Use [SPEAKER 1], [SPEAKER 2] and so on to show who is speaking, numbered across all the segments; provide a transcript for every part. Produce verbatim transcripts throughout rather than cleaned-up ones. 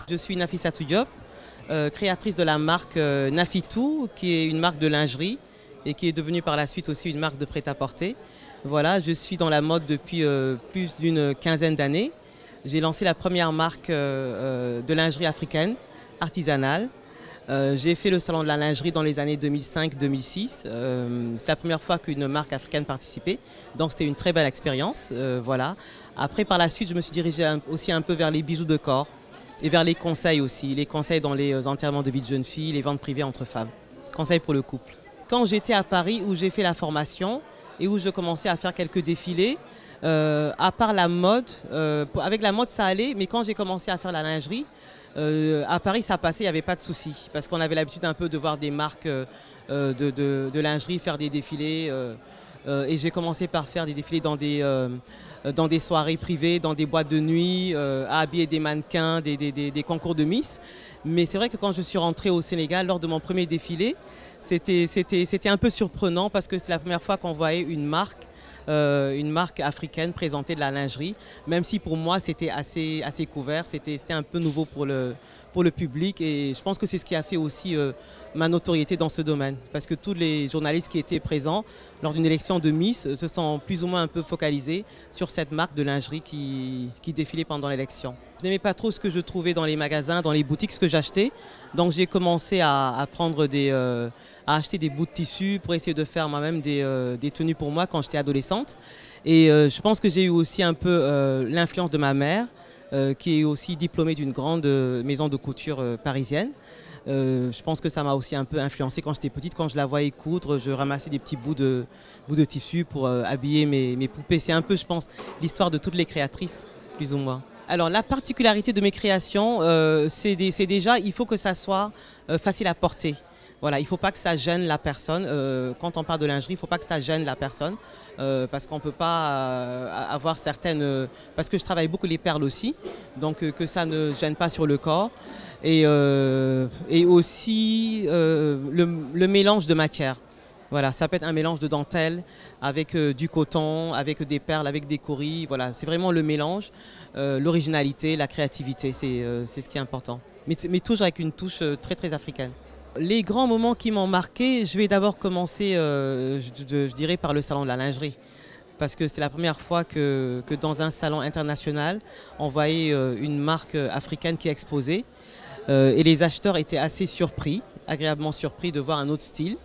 [SPEAKER 1] Je suis Nafissatou Diop, euh, créatrice de la marque euh, Nafitou, qui est une marque de lingerie et qui est devenue par la suite aussi une marque de prêt-à-porter. Voilà, je suis dans la mode depuis euh, plus d'une quinzaine d'années. J'ai lancé la première marque euh, de lingerie africaine, artisanale. Euh, j'ai fait le salon de la lingerie dans les années deux mille cinq deux mille six. Euh, c'est la première fois qu'une marque africaine participait, donc c'était une très belle expérience. Euh, voilà. Après, par la suite, je me suis dirigée un, aussi un peu vers les bijoux de corps et vers les conseils aussi, les conseils dans les enterrements de vie de jeunes filles, les ventes privées entre femmes, conseils pour le couple. Quand j'étais à Paris, où j'ai fait la formation et où je commençais à faire quelques défilés, euh, à part la mode, euh, avec la mode ça allait, mais quand j'ai commencé à faire la lingerie, Euh, à Paris, ça passait, il n'y avait pas de souci, parce qu'on avait l'habitude un peu de voir des marques euh, de, de, de lingerie faire des défilés. Euh, euh, et j'ai commencé par faire des défilés dans des, euh, dans des soirées privées, dans des boîtes de nuit, euh, à habiller des mannequins, des, des, des, des concours de Miss. Mais c'est vrai que quand je suis rentrée au Sénégal, lors de mon premier défilé, c'était, c'était, c'était un peu surprenant, parce que c'est la première fois qu'on voyait une marque Euh, une marque africaine présenter de la lingerie, même si pour moi c'était assez, assez couvert, c'était un peu nouveau pour le, pour le public, et je pense que c'est ce qui a fait aussi euh, ma notoriété dans ce domaine, parce que tous les journalistes qui étaient présents lors d'une élection de Miss se sont plus ou moins un peu focalisés sur cette marque de lingerie qui, qui défilait pendant l'élection. Je n'aimais pas trop ce que je trouvais dans les magasins, dans les boutiques, ce que j'achetais, donc j'ai commencé à, à prendre des... Euh, à acheter des bouts de tissu pour essayer de faire moi-même des, euh, des tenues pour moi quand j'étais adolescente. Et euh, je pense que j'ai eu aussi un peu euh, l'influence de ma mère, euh, qui est aussi diplômée d'une grande maison de couture euh, parisienne. Euh, je pense que ça m'a aussi un peu influencée quand j'étais petite. Quand je la voyais coudre, je ramassais des petits bouts de, bouts de tissu pour euh, habiller mes, mes poupées. C'est un peu, je pense, l'histoire de toutes les créatrices, plus ou moins. Alors la particularité de mes créations, euh, c'est déjà, il faut que ça soit euh, facile à porter. Voilà, il ne faut pas que ça gêne la personne. Euh, quand on parle de lingerie, il ne faut pas que ça gêne la personne, euh, parce qu'on ne peut pas euh, avoir certaines... Euh, parce que je travaille beaucoup les perles aussi, donc euh, que ça ne gêne pas sur le corps. Et, euh, et aussi euh, le, le mélange de matières. Voilà, ça peut être un mélange de dentelle avec euh, du coton, avec des perles, avec des coris. Voilà, c'est vraiment le mélange, euh, l'originalité, la créativité, c'est euh, c'est ce qui est important. Mais, mais toujours avec une touche euh, très très africaine. Les grands moments qui m'ont marqué, je vais d'abord commencer, euh, je, je dirais, par le salon de la lingerie. Parce que c'est la première fois que, que dans un salon international, on voyait euh, une marque africaine qui exposait. Euh, et les acheteurs étaient assez surpris, agréablement surpris de voir un autre style.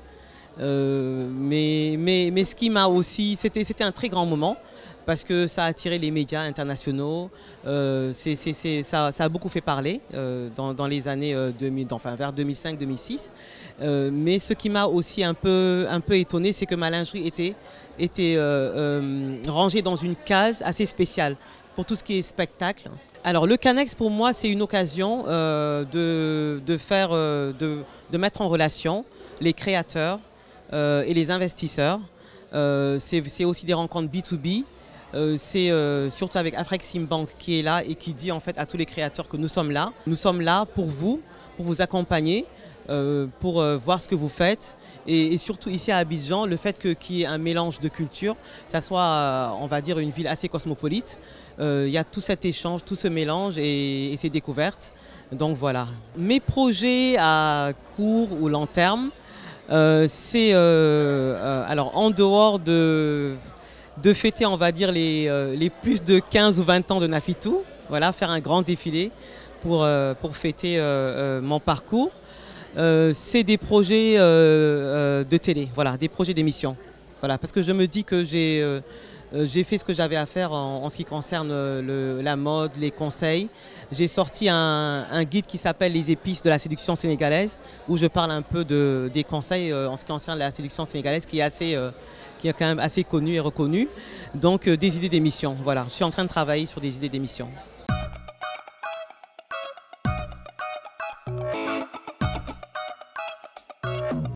[SPEAKER 1] Euh, mais, mais, mais ce qui m'a aussi, c'était un très grand moment, parce que ça a attiré les médias internationaux, euh, c'est, c'est, c'est, ça, ça a beaucoup fait parler euh, dans, dans les années euh, deux mille, enfin vers deux mille cinq deux mille six. Euh, mais ce qui m'a aussi un peu, un peu étonné, c'est que ma lingerie était, était euh, euh, rangée dans une case assez spéciale pour tout ce qui est spectacle. Alors le Canex pour moi c'est une occasion euh, de, de, faire, euh, de, de mettre en relation les créateurs euh, et les investisseurs. Euh, c'est aussi des rencontres B deux B. Euh, c'est euh, surtout avec Afreximbank qui est là et qui dit en fait à tous les créateurs que nous sommes là. Nous sommes là pour vous, pour vous accompagner, euh, pour euh, voir ce que vous faites. Et, et surtout ici à Abidjan, le fait qu'il y ait un mélange de cultures, ça soit, euh, on va dire, une ville assez cosmopolite. Euh, il y a tout cet échange, tout ce mélange et, et ces découvertes. Donc voilà. Mes projets à court ou long terme, euh, c'est euh, euh, alors en dehors de... de fêter, on va dire, les, euh, les plus de quinze ou vingt ans de Nafitou. Voilà, faire un grand défilé pour, euh, pour fêter euh, euh, mon parcours. Euh, c'est des projets euh, euh, de télé, voilà, des projets d'émission. Voilà, parce que je me dis que j'ai euh, j'ai fait ce que j'avais à faire en, en ce qui concerne le, la mode, les conseils. J'ai sorti un, un guide qui s'appelle Les épices de la séduction sénégalaise, où je parle un peu de, des conseils euh, en ce qui concerne la séduction sénégalaise, qui est assez... Euh, qui est quand même assez connu et reconnu. Donc euh, des idées d'émission, voilà. Je suis en train de travailler sur des idées d'émission.